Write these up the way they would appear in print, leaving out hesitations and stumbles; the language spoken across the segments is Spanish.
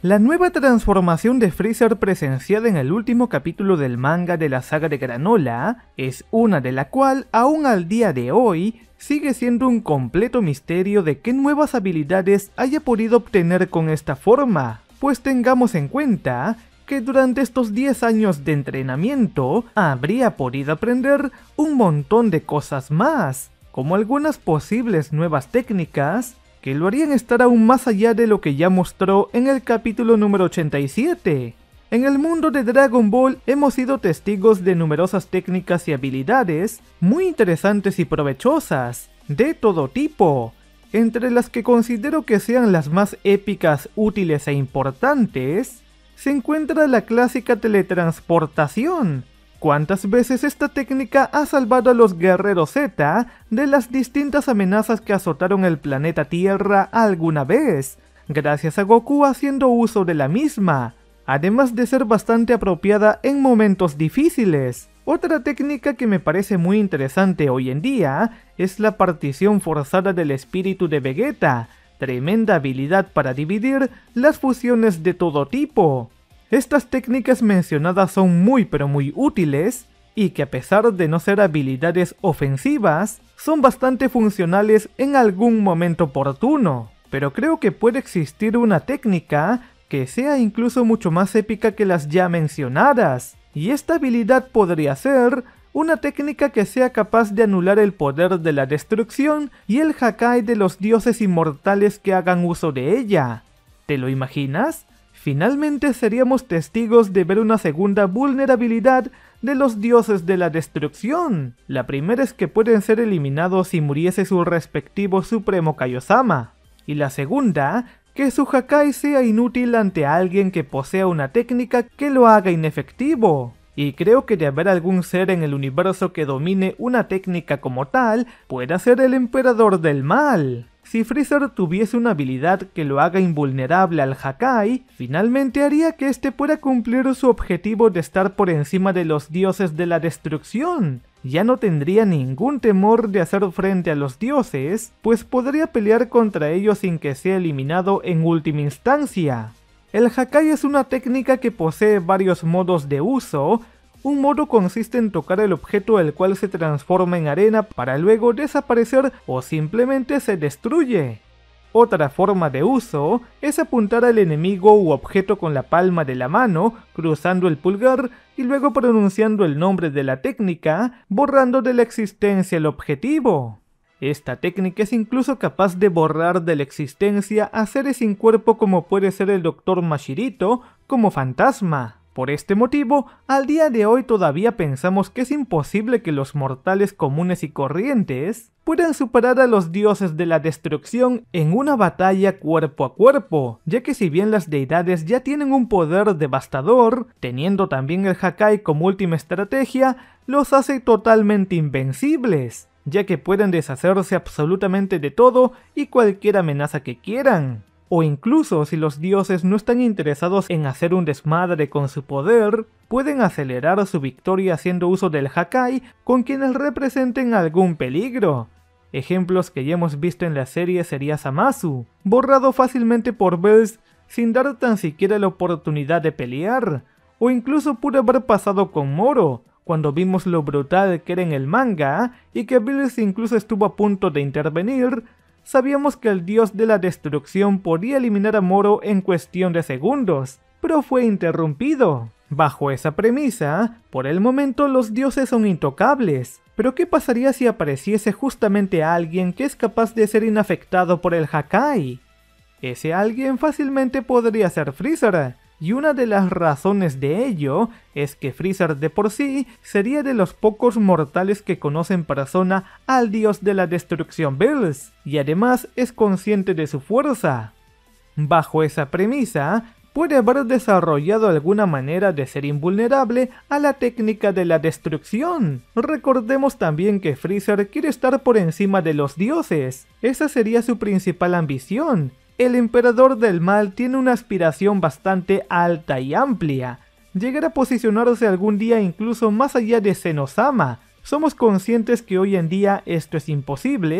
La nueva transformación de Freezer presenciada en el último capítulo del manga de la saga de Granola es una de la cual aún al día de hoy sigue siendo un completo misterio de qué nuevas habilidades haya podido obtener con esta forma, pues tengamos en cuenta que durante estos 10 años de entrenamiento habría podido aprender un montón de cosas más, como algunas posibles nuevas técnicas que lo harían estar aún más allá de lo que ya mostró en el capítulo número 87. En el mundo de Dragon Ball hemos sido testigos de numerosas técnicas y habilidades muy interesantes y provechosas, de todo tipo, entre las que considero que sean las más épicas, útiles e importantes, se encuentra la clásica teletransportación. ¿Cuántas veces esta técnica ha salvado a los guerreros Z de las distintas amenazas que azotaron el planeta Tierra alguna vez, gracias a Goku haciendo uso de la misma, además de ser bastante apropiada en momentos difíciles? Otra técnica que me parece muy interesante hoy en día es la partición forzada del espíritu de Vegeta, tremenda habilidad para dividir las fusiones de todo tipo. Estas técnicas mencionadas son muy útiles y que a pesar de no ser habilidades ofensivas, son bastante funcionales en algún momento oportuno. Pero creo que puede existir una técnica que sea incluso mucho más épica que las ya mencionadas, y esta habilidad podría ser una técnica que sea capaz de anular el poder de la destrucción y el Hakai de los dioses inmortales que hagan uso de ella. ¿Te lo imaginas? Finalmente seríamos testigos de ver una segunda vulnerabilidad de los dioses de la destrucción. La primera es que pueden ser eliminados si muriese su respectivo Supremo Kaiosama, y la segunda, que su Hakai sea inútil ante alguien que posea una técnica que lo haga inefectivo. Y creo que de haber algún ser en el universo que domine una técnica como tal, pueda ser el Emperador del Mal. Si Freezer tuviese una habilidad que lo haga invulnerable al Hakai, finalmente haría que este pueda cumplir su objetivo de estar por encima de los dioses de la destrucción. Ya no tendría ningún temor de hacer frente a los dioses, pues podría pelear contra ellos sin que sea eliminado en última instancia. El Hakai es una técnica que posee varios modos de uso. Un modo consiste en tocar el objeto el cual se transforma en arena para luego desaparecer o simplemente se destruye. Otra forma de uso es apuntar al enemigo u objeto con la palma de la mano, cruzando el pulgar y luego pronunciando el nombre de la técnica, borrando de la existencia el objetivo. Esta técnica es incluso capaz de borrar de la existencia a seres sin cuerpo como puede ser el Dr. Mashirito como fantasma. Por este motivo, al día de hoy todavía pensamos que es imposible que los mortales comunes y corrientes puedan superar a los dioses de la destrucción en una batalla cuerpo a cuerpo, ya que si bien las deidades ya tienen un poder devastador, teniendo también el Hakai como última estrategia, los hace totalmente invencibles, ya que pueden deshacerse absolutamente de todo y cualquier amenaza que quieran. O incluso si los dioses no están interesados en hacer un desmadre con su poder, pueden acelerar su victoria haciendo uso del Hakai con quienes representen algún peligro. Ejemplos que ya hemos visto en la serie sería Zamasu, borrado fácilmente por Bills sin dar tan siquiera la oportunidad de pelear, o incluso pudo haber pasado con Moro, cuando vimos lo brutal que era en el manga y que Bills incluso estuvo a punto de intervenir. Sabíamos que el dios de la destrucción podía eliminar a Moro en cuestión de segundos, pero fue interrumpido. Bajo esa premisa, por el momento los dioses son intocables, pero ¿qué pasaría si apareciese justamente alguien que es capaz de ser inafectado por el Hakai? Ese alguien fácilmente podría ser Freezer, y una de las razones de ello es que Freezer de por sí sería de los pocos mortales que conoce en persona al dios de la destrucción Bills, y además es consciente de su fuerza. Bajo esa premisa, puede haber desarrollado alguna manera de ser invulnerable a la técnica de la destrucción. Recordemos también que Freezer quiere estar por encima de los dioses, esa sería su principal ambición. El Emperador del Mal tiene una aspiración bastante alta y amplia, llegar a posicionarse algún día incluso más allá de Zenosama. Somos conscientes que hoy en día esto es imposible,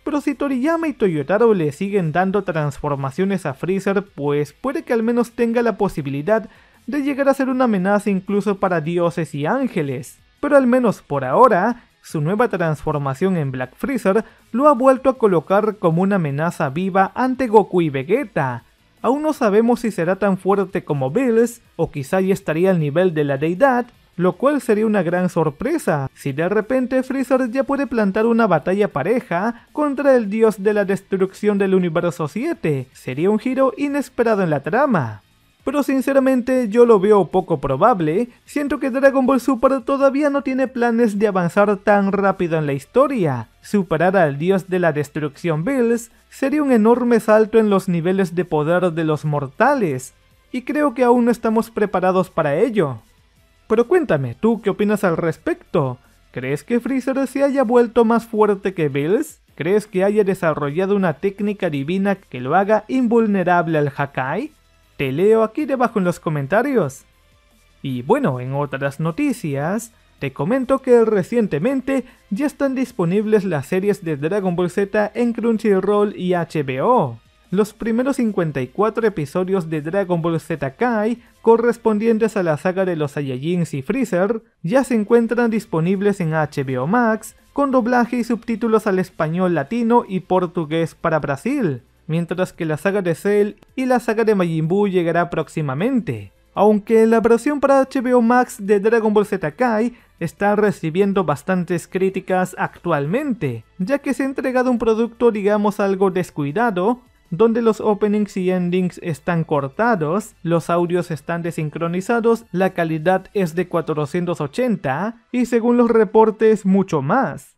Pero si Toriyama y Toyotaro le siguen dando transformaciones a Freezer, pues puede que al menos tenga la posibilidad de llegar a ser una amenaza incluso para dioses y ángeles. Pero al menos por ahora, su nueva transformación en Black Freezer lo ha vuelto a colocar como una amenaza viva ante Goku y Vegeta. Aún no sabemos si será tan fuerte como Bills, o quizá ya estaría al nivel de la deidad, lo cual sería una gran sorpresa si de repente Freezer ya puede plantar una batalla pareja contra el dios de la destrucción del universo 7. Sería un giro inesperado en la trama. Pero sinceramente yo lo veo poco probable. Siento que Dragon Ball Super todavía no tiene planes de avanzar tan rápido en la historia. Superar al dios de la destrucción Bills sería un enorme salto en los niveles de poder de los mortales, y creo que aún no estamos preparados para ello. Pero cuéntame, ¿tú qué opinas al respecto? ¿Crees que Freezer se haya vuelto más fuerte que Bills? ¿Crees que haya desarrollado una técnica divina que lo haga invulnerable al Hakai? Te leo aquí debajo en los comentarios. Y bueno, en otras noticias, te comento que recientemente ya están disponibles las series de Dragon Ball Z en Crunchyroll y HBO. Los primeros 54 episodios de Dragon Ball Z Kai, correspondientes a la saga de los Saiyajins y Freezer, ya se encuentran disponibles en HBO Max, con doblaje y subtítulos al español latino y portugués para Brasil, mientras que la saga de Cell y la saga de Majin Buu llegará próximamente. Aunque la versión para HBO Max de Dragon Ball Z Kai está recibiendo bastantes críticas actualmente, ya que se ha entregado un producto digamos algo descuidado, donde los openings y endings están cortados, los audios están desincronizados, la calidad es de 480 y según los reportes mucho más.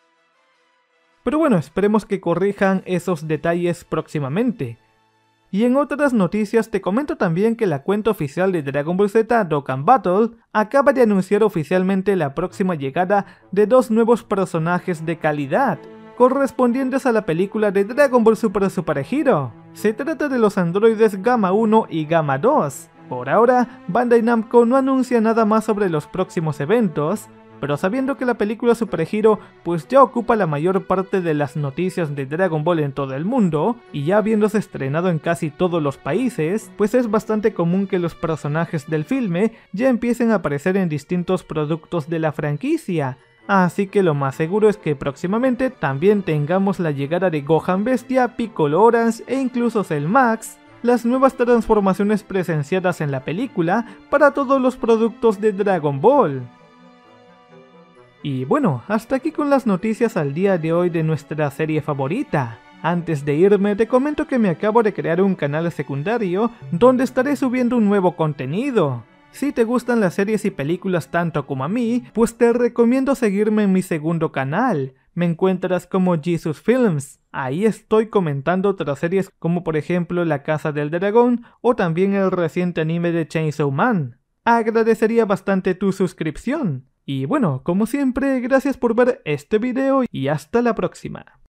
Pero bueno, esperemos que corrijan esos detalles próximamente. Y en otras noticias te comento también que la cuenta oficial de Dragon Ball Z Dokkan Battle acaba de anunciar oficialmente la próxima llegada de dos nuevos personajes de calidad, correspondientes a la película de Dragon Ball Super Super Hero. Se trata de los androides Gamma 1 y Gamma 2. Por ahora, Bandai Namco no anuncia nada más sobre los próximos eventos, pero sabiendo que la película Super Hero pues ya ocupa la mayor parte de las noticias de Dragon Ball en todo el mundo, y ya habiéndose estrenado en casi todos los países, pues es bastante común que los personajes del filme ya empiecen a aparecer en distintos productos de la franquicia. Así que lo más seguro es que próximamente también tengamos la llegada de Gohan Bestia, Piccolo Orange e incluso Cell Max, las nuevas transformaciones presenciadas en la película para todos los productos de Dragon Ball. Y bueno, hasta aquí con las noticias al día de hoy de nuestra serie favorita. Antes de irme te comento que me acabo de crear un canal secundario donde estaré subiendo un nuevo contenido. Si te gustan las series y películas tanto como a mí, pues te recomiendo seguirme en mi segundo canal. Me encuentras como Jesus Films. Ahí estoy comentando otras series como por ejemplo La Casa del Dragón o también el reciente anime de Chainsaw Man. Agradecería bastante tu suscripción. Y bueno, como siempre, gracias por ver este video y hasta la próxima.